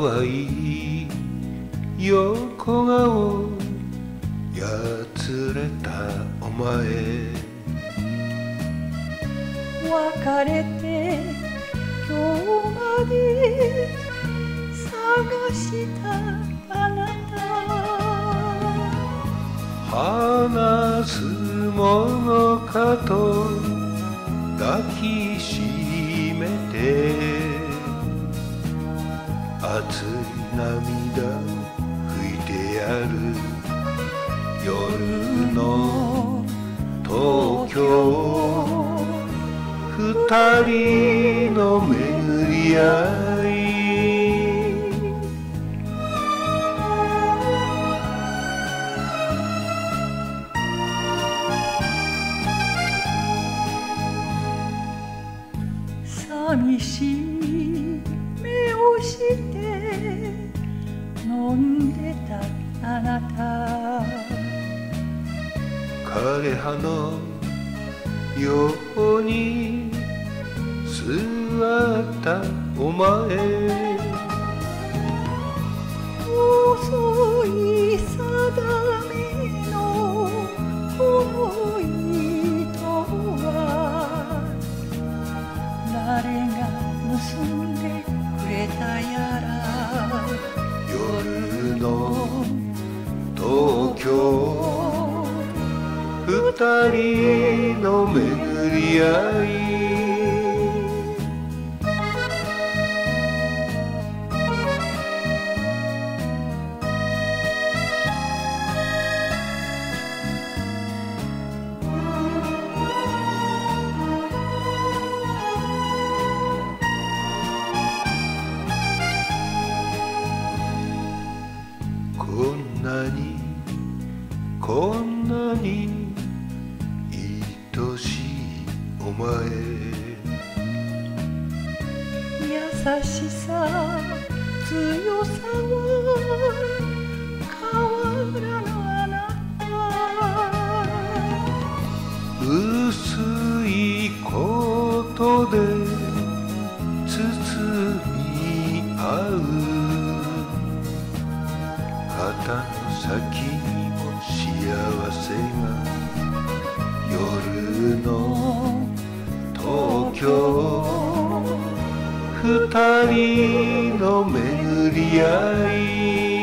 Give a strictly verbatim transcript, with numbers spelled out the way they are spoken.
淡い横顔やつれたお前別れて今日まで探したあなた話すものかと抱きしめて熱い涙拭いてやる夜の東京二人の巡り合い寂しい目をして飲んでたあなた枯葉のように座ったお前遅い定めの恋とは誰が盗んでくれたやら夜の東京二人の巡り合いこんなにこんなに愛しいお前優しさ強さは変わらぬあなた薄いことで包み合う肩の先にも幸せが夜の東京二人の巡り合い